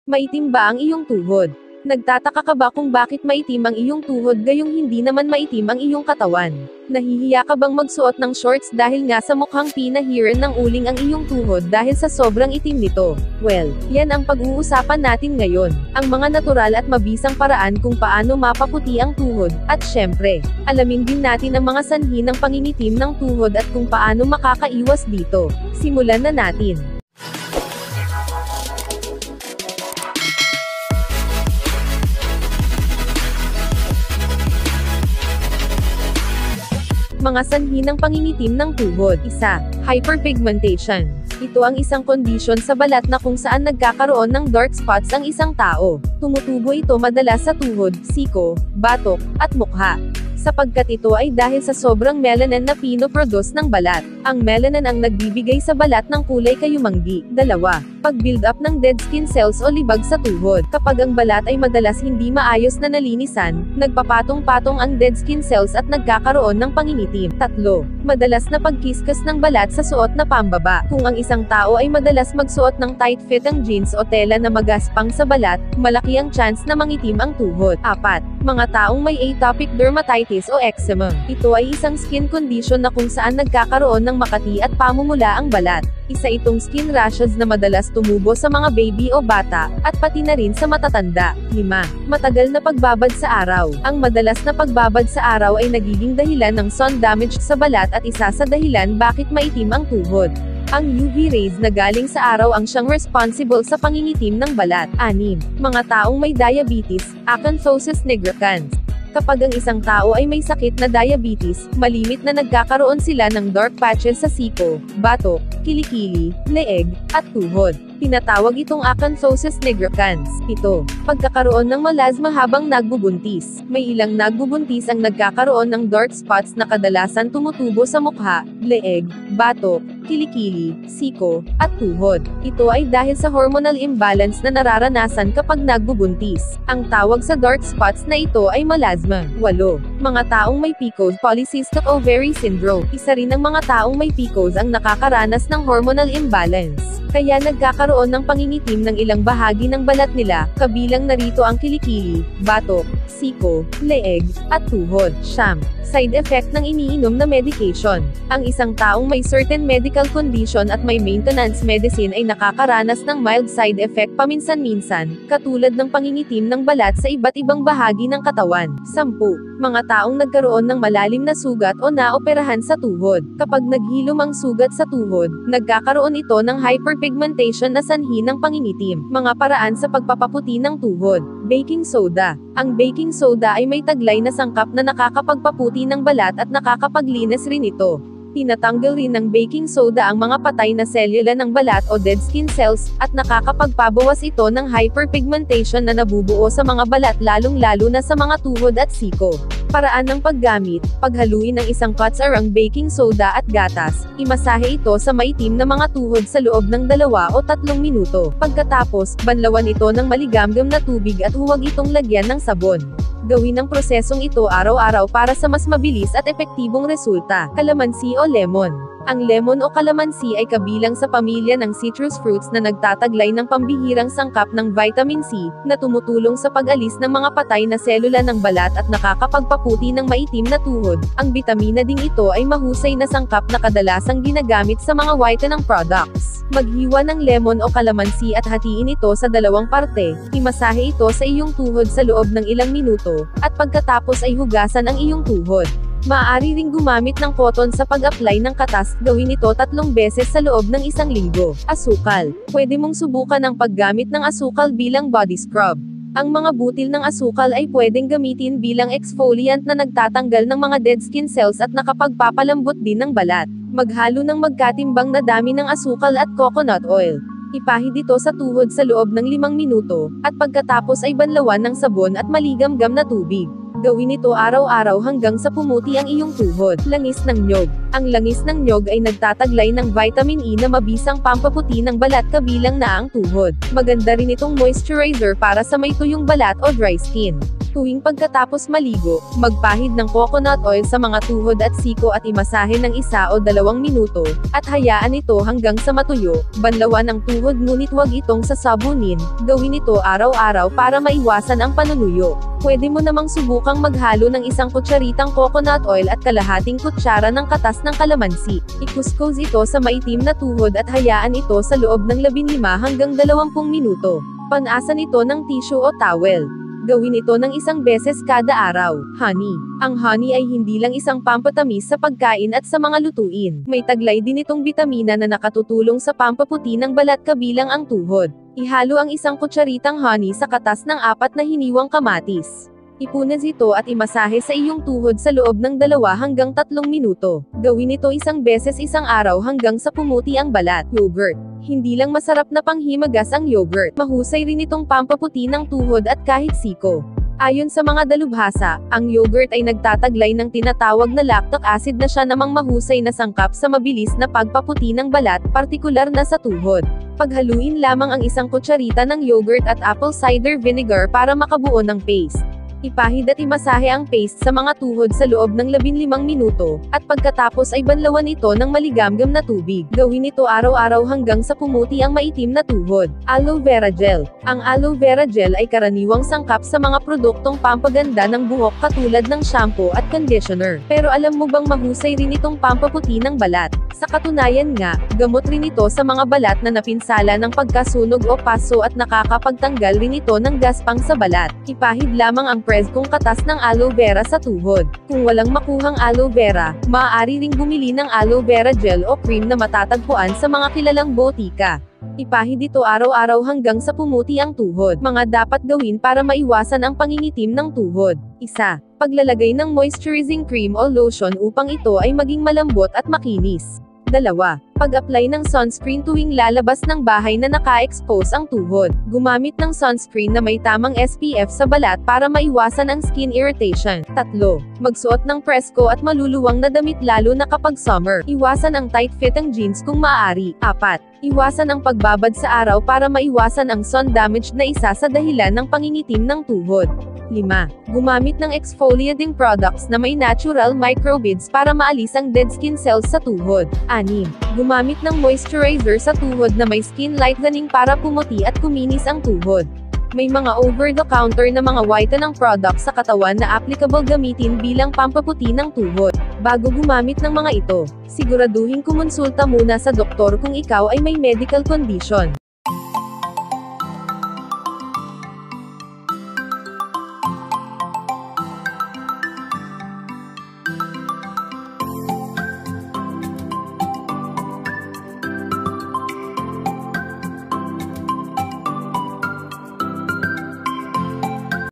Maitim ba ang iyong tuhod? Nagtataka ka ba kung bakit maitim ang iyong tuhod gayong hindi naman maitim ang iyong katawan? Nahihiya ka bang magsuot ng shorts dahil nga sa mukhang pinahiran ng uling ang iyong tuhod dahil sa sobrang itim nito? Well, yan ang pag-uusapan natin ngayon. Ang mga natural at mabisang paraan kung paano mapaputi ang tuhod, at syempre, alamin din natin ang mga sanhi ng pangingitim ng tuhod at kung paano makakaiwas dito. Simulan na natin. Mga sanhi ng pangingitim ng tuhod. 1. Hyperpigmentation. Ito ang isang kondisyon sa balat na kung saan nagkakaroon ng dark spots ang isang tao. Tumutubo ito madalas sa tuhod, siko, batok, at mukha. Sapagkat ito ay dahil sa sobrang melanin na pinoproduce ng balat. Ang melanin ang nagbibigay sa balat ng kulay kayumanggi. 2. Pag-build up ng dead skin cells o libag sa tuhod. Kapag ang balat ay madalas hindi maayos na nalinisan, nagpapatong-patong ang dead skin cells at nagkakaroon ng pangingitim. 3. Madalas na pagkiskas ng balat sa suot na pambaba. Kung ang isang tao ay madalas magsuot ng tight-fitting jeans o tela na magaspang sa balat, malaki ang chance na mangitim ang tuhod. 4. Mga taong may atopic dermatitis o eczema. Ito ay isang skin condition na kung saan nagkakaroon ng makati at pamumula ang balat. Isa itong skin rashes na madalas tumubo sa mga baby o bata, at pati na rin sa matatanda. 5. Matagal na pagbabad sa araw. Ang madalas na pagbabad sa araw ay nagiging dahilan ng sun damage sa balat at isa sa dahilan bakit maitim ang tuhod. Ang UV rays na galing sa araw ang siyang responsible sa pangingitim ng balat. 6. Mga taong may diabetes, acanthosis nigricans. Kapag ang isang tao ay may sakit na diabetes, malimit na nagkakaroon sila ng dark patches sa siko, batok, kilikili, leeg, at tuhod. Tinatawag itong acanthosis nigricans. 7. Pagkakaroon ng melasma habang nagbubuntis. May ilang nagbubuntis ang nagkakaroon ng dark spots na kadalasan tumutubo sa mukha, leeg, batok, kilikili, siko, at tuhod. Ito ay dahil sa hormonal imbalance na nararanasan kapag nagbubuntis. Ang tawag sa dark spots na ito ay melasma. 8. Mga taong may PCOS, polycystic ovary syndrome. Isa rin ng mga taong may PCOS ang nakakaranas ng hormonal imbalance. Kaya nagkakaroon ng pangingitim ng ilang bahagi ng balat nila, kabilang narito ang kilikili, batok, siko, leeg, at tuhod. 9. Side effect ng iniinom na medication. Ang isang taong may certain medical condition at may maintenance medicine ay nakakaranas ng mild side effect paminsan-minsan, katulad ng pangingitim ng balat sa iba't ibang bahagi ng katawan. 10. Mga taong nagkaroon ng malalim na sugat o naoperahan sa tuhod. Kapag naghilom ang sugat sa tuhod, nagkakaroon ito ng hyperpigmentation na sanhi ng pangingitim. Mga paraan sa pagpapaputi ng tuhod. Baking soda. Ang baking soda ay may taglay na sangkap na nakakapagpaputi ng balat at nakakapaglinis rin ito. Tinatanggal rin ng baking soda ang mga patay na selula ng balat o dead skin cells, at nakakapagpabawas ito ng hyperpigmentation na nabubuo sa mga balat lalong-lalo na sa mga tuhod at siko. Paraan ng paggamit, paghaluin ng isang kutsarang baking soda at gatas, imasahe ito sa maitim na mga tuhod sa loob ng 2 o 3 minuto. Pagkatapos, banlawan ito ng maligamgam na tubig at huwag itong lagyan ng sabon. Gawin ang prosesong ito araw-araw para sa mas mabilis at epektibong resulta. Kalamansi o lemon. Ang lemon o kalamansi ay kabilang sa pamilya ng citrus fruits na nagtataglay ng pambihirang sangkap ng vitamin C, na tumutulong sa pag-alis ng mga patay na selula ng balat at nakakapagpaputi ng maitim na tuhod. Ang bitamina ding ito ay mahusay na sangkap na kadalasang ginagamit sa mga whitening products. Maghiwa ng lemon o kalamansi at hatiin ito sa 2 parte, imasahe ito sa iyong tuhod sa loob ng ilang minuto, at pagkatapos ay hugasan ang iyong tuhod. Maaari ring gumamit ng cotton sa pag-apply ng katas, gawin ito 3 beses sa loob ng 1 linggo. Asukal. Pwede mong subukan ang paggamit ng asukal bilang body scrub. Ang mga butil ng asukal ay pwedeng gamitin bilang exfoliant na nagtatanggal ng mga dead skin cells at nakapagpapalambot din ng balat. Maghalo ng magkatimbang na dami ng asukal at coconut oil. Ipahid ito sa tuhod sa loob ng 5 minuto, at pagkatapos ay banlawan ng sabon at maligamgam na tubig. Gawin ito araw-araw hanggang sa pumuti ang iyong tuhod. Langis ng nyog. Ang langis ng nyog ay nagtataglay ng vitamin E na mabisang pampaputi ng balat kabilang na ang tuhod. Maganda rin itong moisturizer para sa may tuyong balat o dry skin. Tuwing pagkatapos maligo, magpahid ng coconut oil sa mga tuhod at siko at imasahe ng 1 o 2 minuto, at hayaan ito hanggang sa matuyo. Banlawan ang tuhod ngunit huwag itong sasabunin, gawin ito araw-araw para maiwasan ang panunuyo. Pwede mo namang subukang maghalo ng 1 kutsaritang coconut oil at kalahating kutsara ng katas ng kalamansi. Ikuskus ito sa maitim na tuhod at hayaan ito sa loob ng 15 hanggang 20 minuto. Panasan ito ng tissue o towel. Gawin ito ng 1 beses kada araw. Honey. Ang honey ay hindi lang isang pampatamis sa pagkain at sa mga lutuin. May taglay din itong bitamina na nakatutulong sa pampaputi ng balat kabilang ang tuhod. Ihalo ang 1 kutsaritang honey sa katas ng 4 na hiniwang kamatis. Ipunas ito at imasahe sa iyong tuhod sa loob ng 2 hanggang 3 minuto. Gawin ito 1 beses isang araw hanggang sa pumuti ang balat. Yogurt. Hindi lang masarap na panghimagas ang yogurt, mahusay rin itong pampaputi ng tuhod at kahit siko. Ayon sa mga dalubhasa, ang yogurt ay nagtataglay ng tinatawag na lactic acid na siya namang mahusay na sangkap sa mabilis na pagpaputi ng balat, partikular na sa tuhod. Paghaluin lamang ang 1 kutsarita ng yogurt at apple cider vinegar para makabuo ng paste. Ipahid at imasahe ang paste sa mga tuhod sa loob ng 15 minuto, at pagkatapos ay banlawan ito ng maligamgam na tubig. Gawin ito araw-araw hanggang sa pumuti ang maitim na tuhod. Aloe vera gel. Ang aloe vera gel ay karaniwang sangkap sa mga produktong pampaganda ng buhok katulad ng shampoo at conditioner. Pero alam mo bang mahusay rin itong pampaputi ng balat? Sa katunayan nga, gamot rin ito sa mga balat na napinsala ng pagkasunog o paso at nakakapagtanggal rin ito ng gaspang sa balat. Ipahid lamang ang preskong katas ng aloe vera sa tuhod. Kung walang makuhang aloe vera, maaari ring bumili ng aloe vera gel o cream na matatagpuan sa mga kilalang botika. Ipahid ito araw-araw hanggang sa pumuti ang tuhod. Mga dapat gawin para maiwasan ang pangingitim ng tuhod. 1. Paglalagay ng moisturizing cream o lotion upang ito ay maging malambot at makinis. 2. Pag-apply ng sunscreen tuwing lalabas ng bahay na naka-expose ang tuhod. Gumamit ng sunscreen na may tamang SPF sa balat para maiwasan ang skin irritation. 3. Magsuot ng presko at maluluwang na damit lalo na kapag summer. Iwasan ang tight-fitting jeans kung maaari. 4. Iwasan ang pagbabad sa araw para maiwasan ang sun damage na isa sa dahilan ng pangingitim ng tuhod. 5. Gumamit ng exfoliating products na may natural microbeads para maalis ang dead skin cells sa tuhod. 6. Gumamit ng moisturizer sa tuhod na may skin lightening para pumuti at kuminis ang tuhod. May mga over-the-counter na mga whitening products sa katawan na applicable gamitin bilang pampaputi ng tuhod. Bago gumamit ng mga ito, siguraduhin kumonsulta muna sa doktor kung ikaw ay may medical condition.